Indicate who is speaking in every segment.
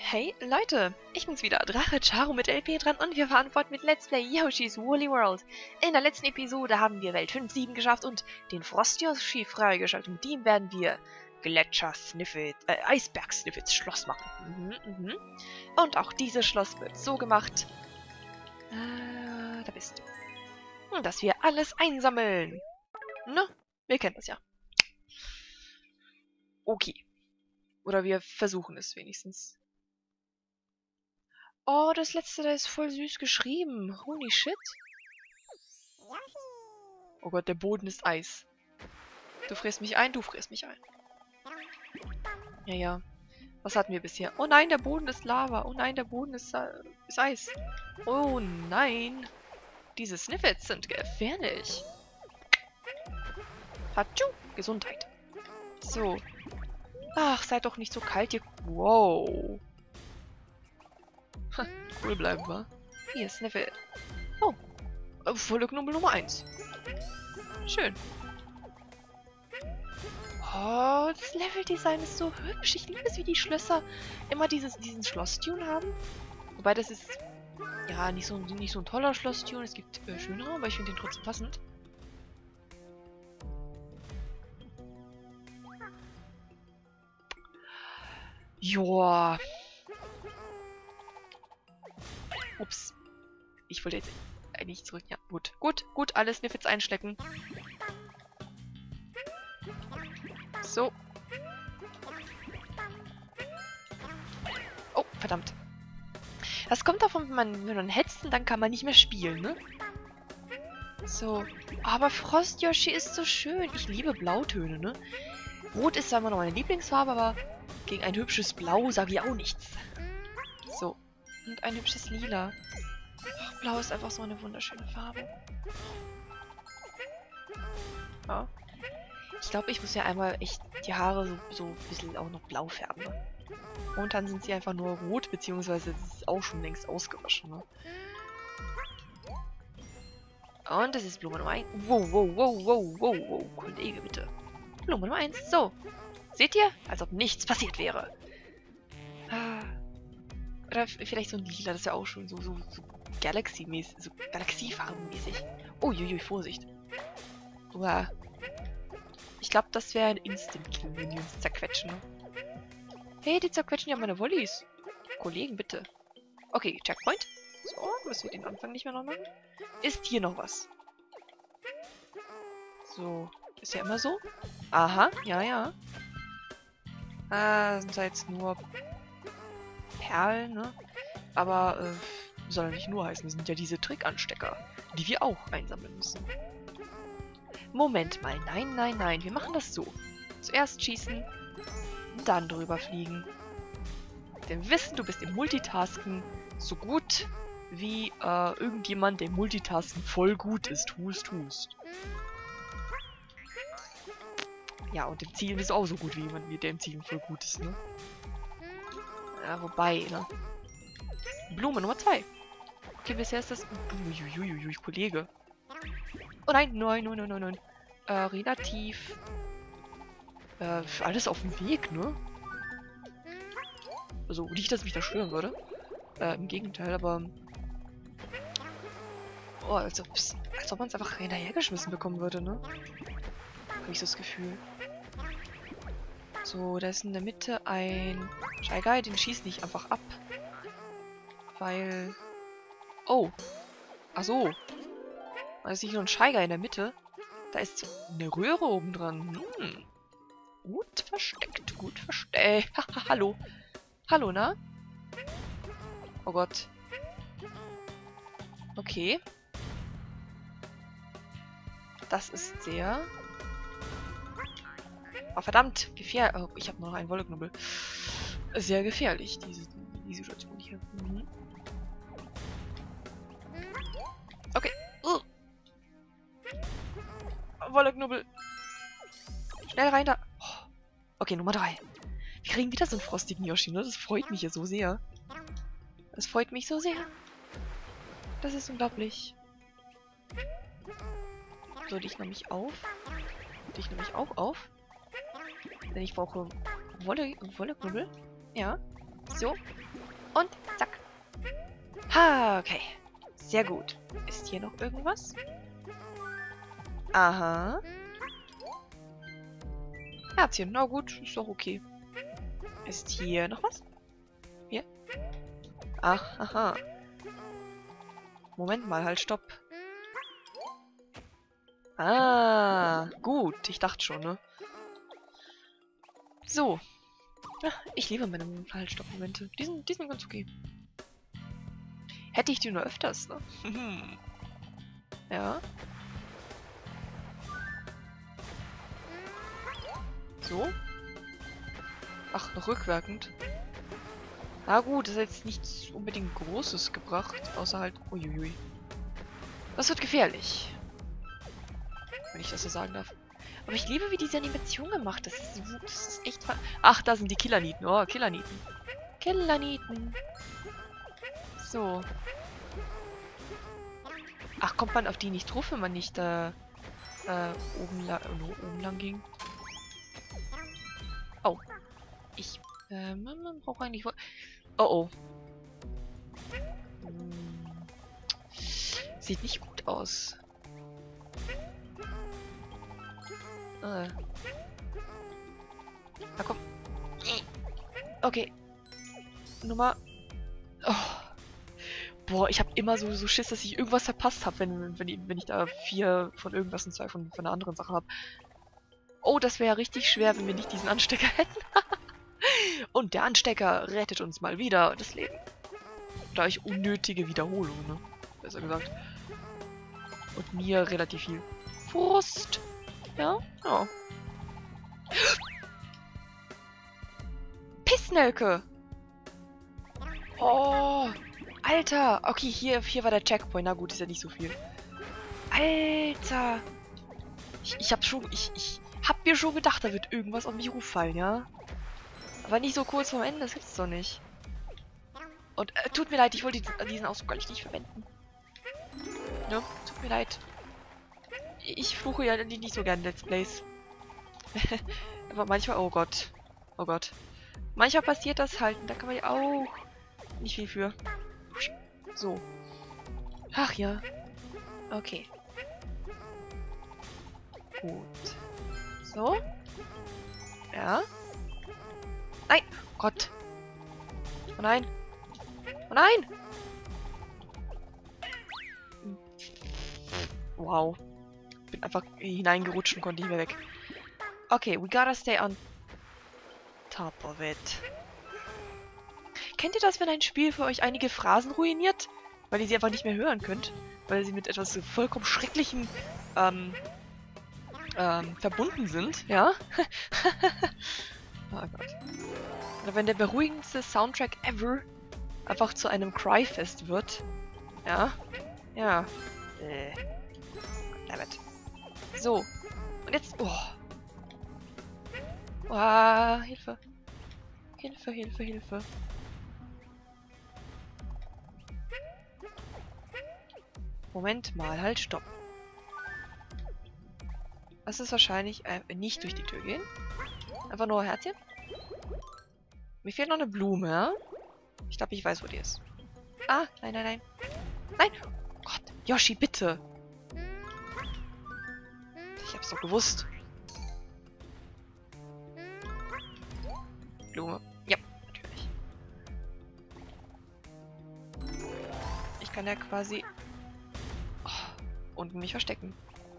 Speaker 1: Hey Leute, ich bin's wieder, Drache Charo mit LP dran und wir fahren fort mit Let's Play Yoshi's Woolly World. In der letzten Episode haben wir Welt 5-7 geschafft und den Frost-Yoshi freigeschaltet. Mit dem werden wir Eisberg-Sniffets Schloss machen. Und auch dieses Schloss wird so gemacht, da bist du, dass wir alles einsammeln. Ne? Wir kennen das ja. Okay. Oder wir versuchen es wenigstens. Oh, das letzte, da ist voll süß geschrieben. Holy shit. Oh Gott, der Boden ist Eis. Du frierst mich ein, du frierst mich ein. Ja, ja. Was hatten wir bisher? Oh nein, der Boden ist Lava. Oh nein, der Boden ist Eis. Oh nein. Diese Sniffets sind gefährlich. Hatschu, Gesundheit. So. Ach, seid doch nicht so kalt, ihr... Wow. Cool bleiben, wa? Hier, Sniffet. Oh. Wolleknubbel Nummer 1. Schön. Oh, das Leveldesign ist so hübsch. Ich liebe es, wie die Schlösser immer diesen Schloss-Tune haben. Wobei das ist, ja, nicht so ein toller Schloss-Tune. Es gibt schönere, aber ich finde den trotzdem passend. Joa. Ups. Ich wollte jetzt eigentlich zurück. Ja, gut. Gut. Alle Sniffets einschlecken. So. Oh, verdammt. Das kommt davon, wenn man hetzt, dann kann man nicht mehr spielen, ne? So. Aber Frost-Yoshi ist so schön. Ich liebe Blautöne, ne? Rot ist zwar immer noch meine Lieblingsfarbe, aber gegen ein hübsches Blau sage ich auch nichts. So. Und ein hübsches Lila. Ach, Blau ist einfach so eine wunderschöne Farbe. Ja. Ich glaube, ich muss ja einmal echt die Haare so ein bisschen auch noch blau färben. Ne? Momentan sind sie einfach nur rot, beziehungsweise das ist auch schon längst ausgewaschen. Ne? Und das ist Blume Nummer 1. Wow, Kollege, bitte. Blume Nummer 1. So. Seht ihr? Als ob nichts passiert wäre. Oder vielleicht so ein Lila, das ist ja auch schon so Galaxy-mäßig, so Galaxiefarbenmäßig. Uiuiui, Vorsicht. Uah. Ich glaube, das wäre ein Instant-Kill, wenn die uns zerquetschen. Ne? Hey, die zerquetschen ja meine Wollies. Kollegen, bitte. Okay, Checkpoint. So, müssen wir den Anfang nicht mehr noch machen. Ist hier noch was? So, ist ja immer so. Aha, ja. Sind da jetzt nur Perlen, ne? Aber, soll ja nicht nur heißen, das sind ja diese Trickanstecker, die wir auch einsammeln müssen. Moment mal, nein, wir machen das so. Zuerst schießen, dann drüber fliegen. Denn wir wissen, du bist im Multitasken so gut wie irgendjemand, der im Multitasken voll gut ist. Tust. Ja, und im Zielen bist du auch so gut wie jemand, der im Zielen voll gut ist, ne? Ja, wobei, ne? Blume Nummer 2. Okay, bisher ist das... Uiuiui, Kollege. Oh nein. Relativ... alles auf dem Weg, ne? Also, nicht, dass mich das stören würde. Im Gegenteil, aber... Oh, als ob man es einfach hinterhergeschmissen bekommen würde, ne? Habe ich so das Gefühl. So, da ist in der Mitte ein Shy Guy, den schießt nicht einfach ab. Weil... Oh. Ach so. Da ist nicht nur ein Shy Guy in der Mitte. Da ist eine Röhre oben dran. Gut versteckt. Hallo. Hallo, na? Oh Gott. Okay. Das ist sehr... Oh, verdammt. Gefährlich. Oh, ich habe noch einen Wolleknubbel. Sehr gefährlich, die Situation hier. Okay. Wolleknubbel. Schnell rein da. Oh. Okay, Nummer 3. Wir kriegen wieder so einen frostigen Yoshi, ne? Das freut mich ja so sehr. Das freut mich so sehr. Das ist unglaublich. So, dich nehme ich auf. Dich nehme ich auch auf. Denn ich brauche Wolleknubbel. Ja. So. Und zack. Ha, okay. Sehr gut. Ist hier noch irgendwas? Aha. Herzchen, na gut, ist doch okay. Ist hier noch was? Hier? Ach, aha. Moment mal, halt, stopp. Ah, gut. Ich dachte schon, ne? So. Ja, ich liebe meine Halt-Stopp-Momente. Die sind ganz okay. Hätte ich die nur öfters, ne? Ja. So. Ach, noch rückwirkend. Na gut, das hat jetzt nichts unbedingt Großes gebracht, außer halt... Uiuiui. Das wird gefährlich. Wenn ich das so sagen darf. Aber ich liebe, wie diese Animation gemacht ist. Das ist echt... Ach, da sind die Killerniten. Oh, Killerniten. Killerniten. So. Ach, kommt man auf die nicht drauf, wenn man nicht da oben lang ging? Oh. Ich brauche eigentlich... Oh, oh. Sieht nicht gut aus. Na komm. Okay. Nummer... Oh. Boah, ich habe immer so Schiss, dass ich irgendwas verpasst habe, wenn ich da 4 von irgendwas und 2 von einer anderen Sache habe. Oh, das wäre richtig schwer, wenn wir nicht diesen Anstecker hätten. Und der Anstecker rettet uns mal wieder das Leben. Da ich unnötige Wiederholung, ne? Besser gesagt. Und mir relativ viel Frust. Ja? Ja. Pissnelke! Oh! Alter! Okay, hier war der Checkpoint. Na gut, ist ja nicht so viel. Alter! Ich hab mir schon gedacht, da wird irgendwas auf mich ruffallen, ja? Aber nicht so kurz vorm Ende, das gibt's doch nicht. Und tut mir leid, ich wollte diesen Ausdruck eigentlich nicht verwenden. Ne? Tut mir leid. Ich fluche ja nicht so gern Let's Plays. Aber manchmal, oh Gott. Oh Gott. Manchmal passiert das halt, und da kann man ja auch nicht viel für. So. Ach ja. Okay. Gut. So. Ja. Nein! Oh Gott. Oh nein. Oh nein! Wow. Bin einfach hineingerutscht und konnte nicht mehr weg. Okay, we gotta stay on top of it. Kennt ihr das, wenn ein Spiel für euch einige Phrasen ruiniert? Weil ihr sie einfach nicht mehr hören könnt? Weil sie mit etwas so vollkommen Schrecklichem verbunden sind, ja? Oh Gott. Oder wenn der beruhigendste Soundtrack ever einfach zu einem Cryfest wird. Ja? Ja. Dammit. So. Und jetzt... Oh. Oh, Hilfe. Hilfe, Hilfe, Hilfe. Moment mal, halt, stopp. Das ist wahrscheinlich nicht durch die Tür gehen. Einfach nur Herzchen. Mir fehlt noch eine Blume, ja? Ich glaube, ich weiß, wo die ist. Ah, nein, nein, nein. Nein! Oh Gott, Yoshi, bitte! Ich hab's doch gewusst. Blume. Ja, natürlich. Ich kann ja quasi unten mich verstecken.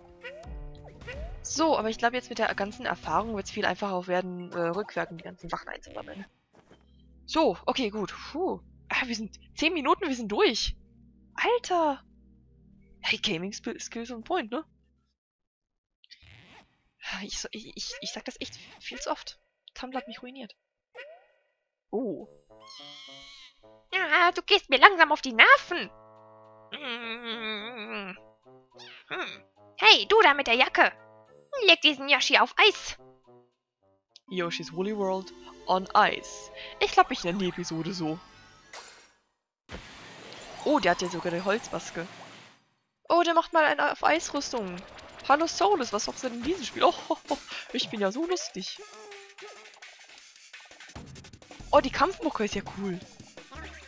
Speaker 1: So, aber ich glaube, jetzt mit der ganzen Erfahrung wird es viel einfacher auch werden, rückwirkend die ganzen Sachen einzusammeln. So, okay, gut. Puh. Wir sind 10 Minuten, wir sind durch. Alter! Hey, Gaming Skills on Point, ne? Ich sag das echt viel zu oft. Tumblr hat mich ruiniert. Oh. Ja, du gehst mir langsam auf die Nerven. Hey, du da mit der Jacke. Leg diesen Yoshi auf Eis. Yoshi's Woolly World on Ice. Ich glaube, ich nenne die Episode so. Oh, der hat ja sogar eine Holzmaske. Oh, der macht mal eine auf Eisrüstung. Hallo Solus, was machst du denn in diesem Spiel? Oh, ich bin ja so lustig. Oh, die Kampfmucke ist ja cool.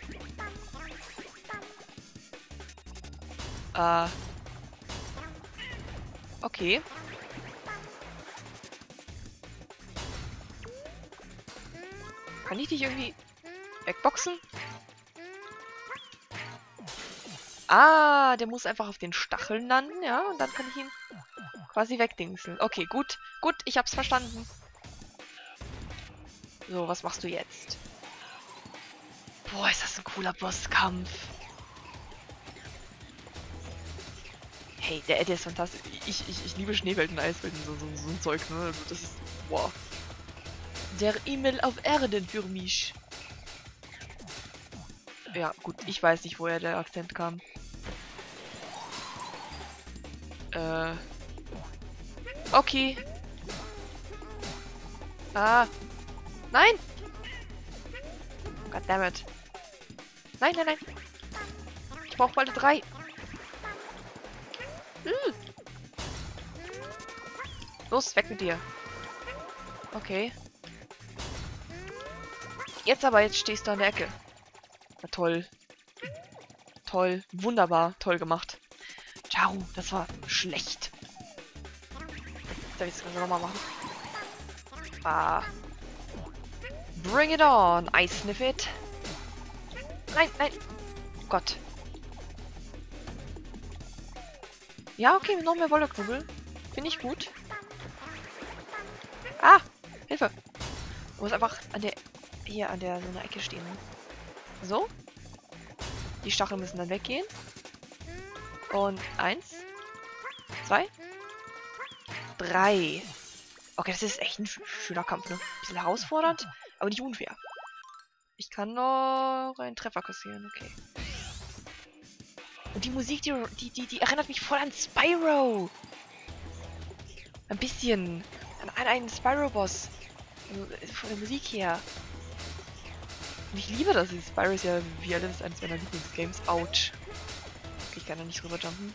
Speaker 1: Okay. Kann ich dich irgendwie wegboxen? Ah, der muss einfach auf den Stacheln landen, ja? Und dann kann ich ihn quasi wegdingseln. Okay, gut. Gut, ich hab's verstanden. So, was machst du jetzt? Boah, ist das ein cooler Bosskampf. Hey, der ist fantastisch. Ich liebe Schneewelten, Eiswelten, so ein Zeug, ne? Also das ist... Boah. Der Himmel auf Erden für mich. Ja, gut, ich weiß nicht, woher der Akzent kam. Okay. Ah. Nein! Goddammit. Nein, nein, nein. Ich brauche bald 3. Los, weg mit dir. Okay. Jetzt aber, jetzt stehst du an der Ecke. Na toll. Toll. Wunderbar. Toll gemacht. Ciao, das war schlecht. Darf ich das Ganze nochmal machen? Ah. Bring it on, I sniff it. Nein, nein. Gott. Ja, okay, noch mehr Wollerknubbel. Finde ich gut. Ah, Hilfe. Du musst einfach an der... Hier an der so einer Ecke stehen. So. Die Stacheln müssen dann weggehen. Und 1, 2, 3. Okay, das ist echt ein schöner Kampf, ne? Bisschen herausfordernd, aber nicht unfair. Ich kann noch einen Treffer kassieren, okay. Und die Musik, die erinnert mich voll an Spyro. Ein bisschen. An einen Spyro-Boss. Also, von der Musik her. Und ich liebe das. Spyro ist ja wie alles eines meiner Lieblingsgames. Autsch. Okay, ich kann da nicht rüberjumpen.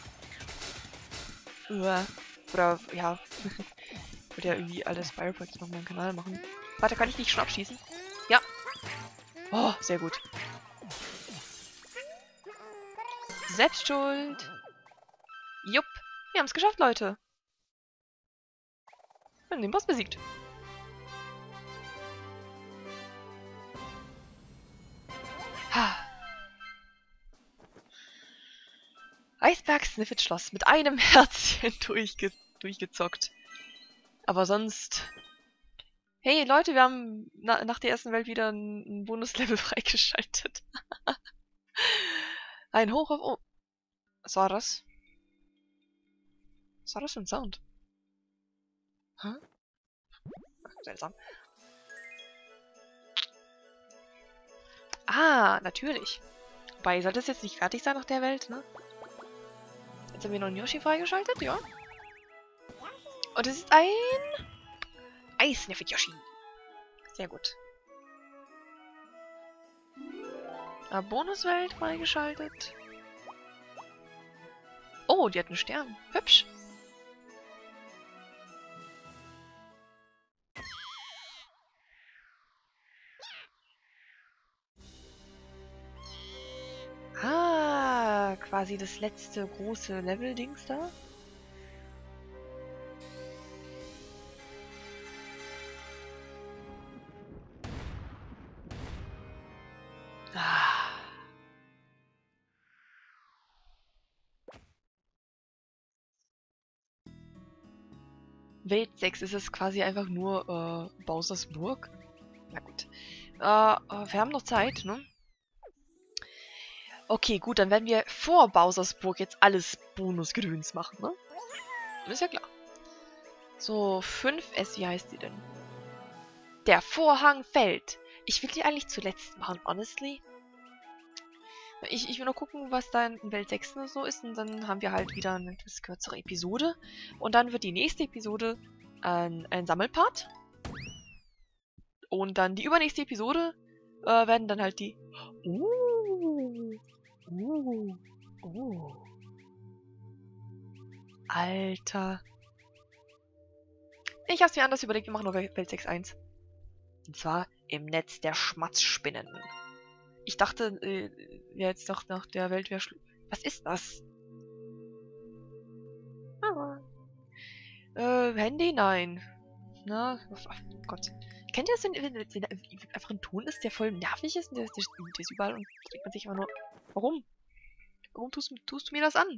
Speaker 1: Oder, ja. Ich würde ja irgendwie alle Spyro-Projekte noch auf meinem Kanal machen. Warte, kann ich dich schon abschießen? Ja. Oh, sehr gut. Selbst schuld. Jupp. Wir haben es geschafft, Leute. Wir haben den Boss besiegt. Eisberg Sniffet Schloss mit einem Herzchen durchgezockt. Aber sonst... Hey Leute, wir haben nach der ersten Welt wieder ein Bonuslevel freigeschaltet. Ein Hoch auf... Oh. Was war das? Was war das für ein Sound? Hä? Seltsam. Ah, natürlich. Wobei, sollte es jetzt nicht fertig sein nach der Welt, ne? Jetzt haben wir noch einen Yoshi freigeschaltet, ja. Und es ist ein... Eisniffet Yoshi. Sehr gut. Bonuswelt freigeschaltet. Oh, die hat einen Stern. Hübsch. Ah, quasi das letzte große Level-Dings da. Welt 6 ist es quasi einfach nur Bowsers Burg. Na gut. Wir haben noch Zeit, ne? Okay, gut, dann werden wir vor Bowsers Burg jetzt alles Bonusgedöns machen, ne? Ist ja klar. So, 5S, wie heißt die denn? Der Vorhang fällt. Ich will die eigentlich zuletzt machen, honestly. Ich will nur gucken, was da in Welt 6 so ist. Und dann haben wir halt wieder eine etwas kürzere Episode. Und dann wird die nächste Episode ein Sammelpart. Und dann die übernächste Episode werden dann halt die... Alter. Ich hab's mir anders überlegt, wir machen nur Welt 6.1. Und zwar im Netz der Schmatzspinnen. Ich dachte, jetzt noch nach der Welt wäre... Was ist das? Handy? Nein. Na, oh Gott. Kennt ihr das, wenn einfach ein Ton ist, der voll nervig ist? Und der ist überall und denkt man sich einfach nur, warum? Warum tust du mir das an?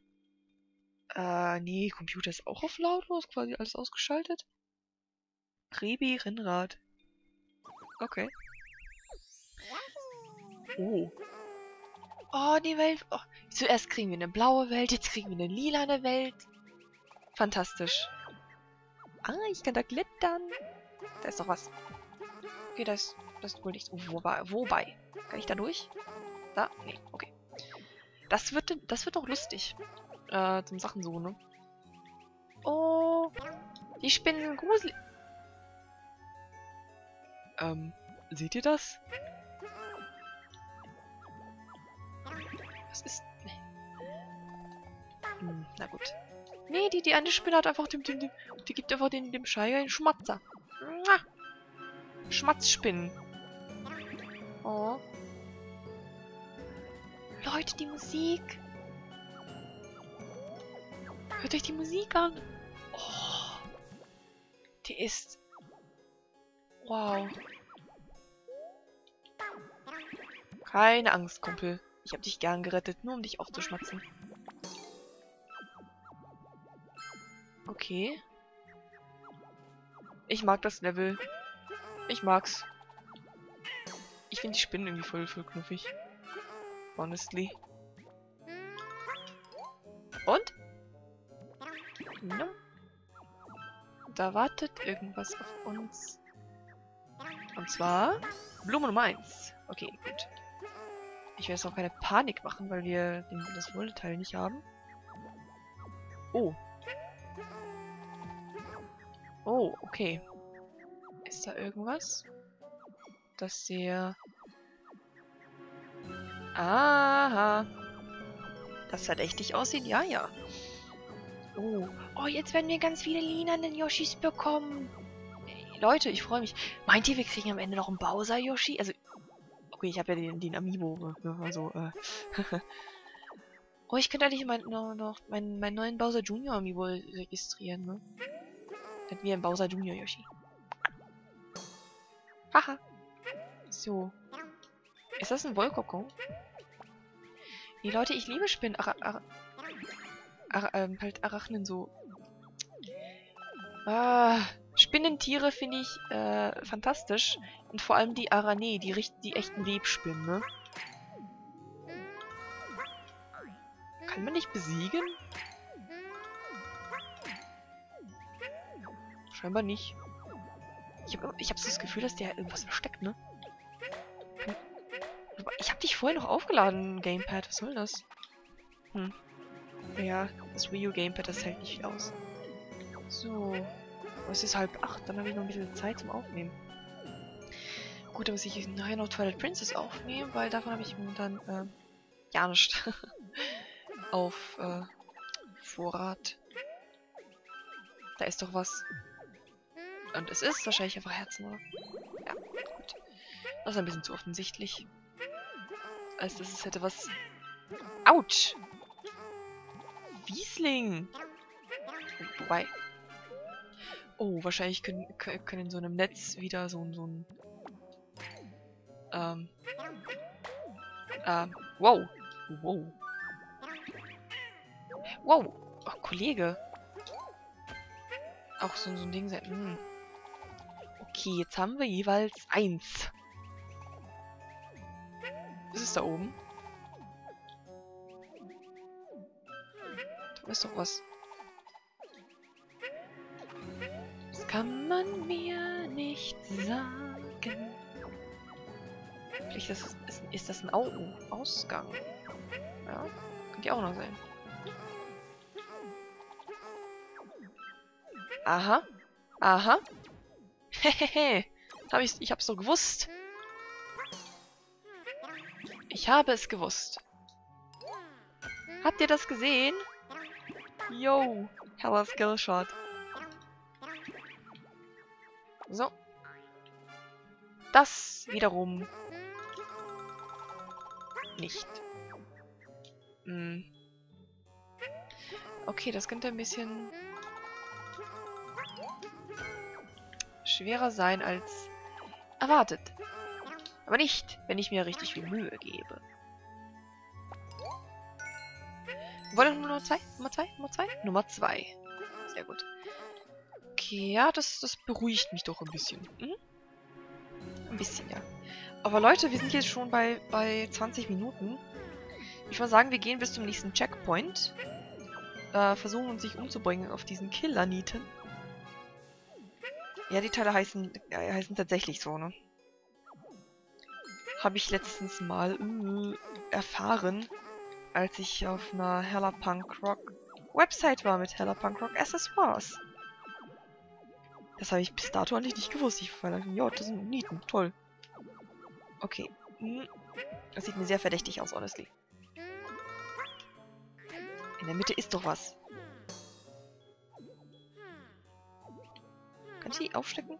Speaker 1: Nee, Computer ist auch auf lautlos, quasi alles ausgeschaltet. Rebi, Rennrad. Okay. Oh. Oh, die Welt. Oh. Zuerst kriegen wir eine blaue Welt, jetzt kriegen wir eine lilane Welt. Fantastisch. Ah, ich kann da klettern. Da ist doch was. Okay, das ist wohl nichts. Wobei? Kann ich da durch? Da? Nee, okay. Das wird doch lustig. Zum Sachen so, ne? Oh, die Spinnen sind gruselig. Seht ihr das? Was ist... na gut. Nee, die eine Spinne hat einfach die gibt einfach dem Scheier einen Schmatzer. Schmatzspinnen. Oh. Leute, die Musik. Hört euch die Musik an. Oh. Die ist... Wow. Keine Angst, Kumpel. Ich hab dich gern gerettet, nur um dich aufzuschmatzen. Okay. Ich mag das Level. Ich mag's. Ich finde die Spinnen irgendwie voll knuffig. Honestly. Und? No. Da wartet irgendwas auf uns. Und zwar Blume Nummer 1. Okay, gut. Ich werde jetzt auch keine Panik machen, weil wir das Wohlteil nicht haben. Oh. Oh, okay. Ist da irgendwas? Das sehr... Aha. Das verdächtig aussieht? Ja, ja. Oh. Oh, jetzt werden wir ganz viele lilanen Yoshis bekommen. Hey, Leute, ich freue mich. Meint ihr, wir kriegen am Ende noch einen Bowser-Yoshi? Also, okay, ich habe ja den Amiibo. Ne? Also, oh, ich könnte eigentlich noch meinen neuen Bowser Junior Amiibo registrieren, ne? Hätten wir einen Bowser Junior Yoshi. Haha. So. Ist das ein Wollkokon? Nee, Leute, ich liebe Spinnen. Halt Arachnen so. Spinnentiere finde ich fantastisch. Und vor allem die Arane, die echten Webspinnen, ne? Kann man nicht besiegen? Scheinbar nicht. Ich hab so das Gefühl, dass der irgendwas versteckt, ne? Ich hab dich vorher noch aufgeladen, Gamepad. Was soll das? Ja, das Wii U Gamepad, das hält nicht viel aus. So. Es ist 7:30, dann habe ich noch ein bisschen Zeit zum Aufnehmen. Gut, dann muss ich nachher noch Twilight Princess aufnehmen, weil davon habe ich momentan ja nicht auf Vorrat. Da ist doch was. Und es ist wahrscheinlich einfach Herzen, oder? Ja, gut. Das ist ein bisschen zu offensichtlich. Als dass es hätte was... Autsch! Wiesling! Wobei... Oh, wahrscheinlich können in so einem Netz wieder so ein... Wow! Wow! Wow! Oh, Kollege! Auch so ein Ding sein. Okay, jetzt haben wir jeweils 1. Was ist da oben? Da ist doch was. Das kann man mir nicht sagen. Vielleicht ist das ein Ausgang. Ja, könnte ja auch noch sein. Aha. Aha. Hehehe. Ich hab's so gewusst. Ich habe es gewusst. Habt ihr das gesehen? Yo. Heller Skillshot. So. Das wiederum nicht. Okay, das könnte ein bisschen schwerer sein als erwartet. Aber nicht, wenn ich mir richtig viel Mühe gebe. Wollen wir Nummer 2? Nummer 2? Nummer 2? Nummer 2. Sehr gut. Okay, ja, das beruhigt mich doch ein bisschen. Hm? Ein bisschen, ja. Aber Leute, wir sind jetzt schon bei 20 Minuten. Ich würde sagen, wir gehen bis zum nächsten Checkpoint. Versuchen uns sich umzubringen auf diesen Killer-Nieten. Ja, die Teile heißen tatsächlich so, ne? Habe ich letztens mal erfahren, als ich auf einer Hella Punk Rock Website war mit Hella Punk Rock Accessoires. Das habe ich bis dato eigentlich nicht gewusst. Ich war ja, das sind Nieten, toll. Okay. Das sieht mir sehr verdächtig aus, honestly. In der Mitte ist doch was. Kann ich die aufstecken?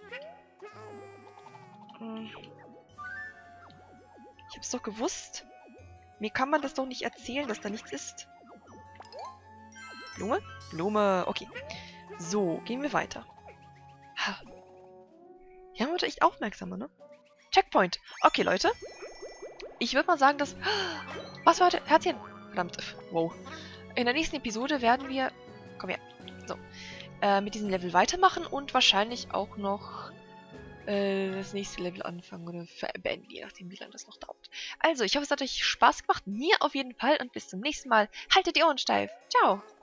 Speaker 1: Ich hab's doch gewusst. Mir kann man das doch nicht erzählen, dass da nichts ist. Blume? Blume, okay. So, gehen wir weiter. Ha. Ja, man wird echt aufmerksamer, ne? Checkpoint. Okay, Leute. Ich würde mal sagen, dass... Was war heute? Herzchen. Verdammt. Wow. In der nächsten Episode werden wir... Komm her. So. Mit diesem Level weitermachen und wahrscheinlich auch noch das nächste Level anfangen oder beenden, je nachdem, wie lange das noch dauert. Also, ich hoffe, es hat euch Spaß gemacht. Mir auf jeden Fall und bis zum nächsten Mal. Haltet die Ohren steif. Ciao.